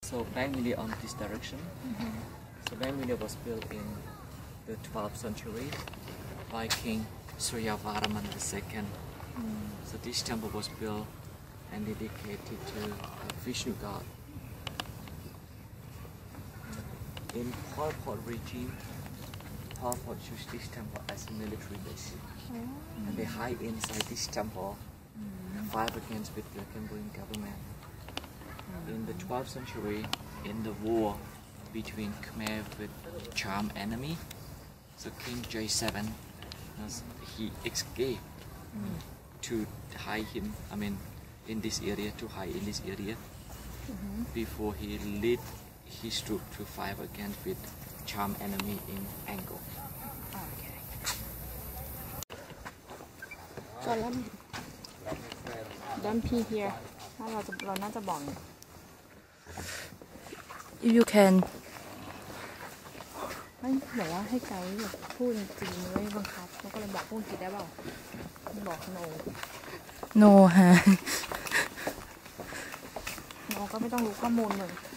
So Bangmili on this direction. So Bangmili was built in the 12th century by King Suryavarman II. So this temple was built and dedicated to Vishnu god. In Pol Pot regime, Pol Pot used this temple as a military base. And they hide inside this temple and fight against with the Cambodian government. In the 12th century, in the war between Khmer with Cham enemy, so King J7, he escaped to hide him, in this area, before he led his troop to fight against with Cham enemy in Angkor. So don't pee here. เราน่าจะบอก If you can ไม่บอกว่าให้ไกด์แบบพูดจริงๆไม่บังคับเราก็เลยบอกพูดจริงได้เปล่าบอก no ฮะ no ก็ไม่ต้องรู้ข้อมูลเลย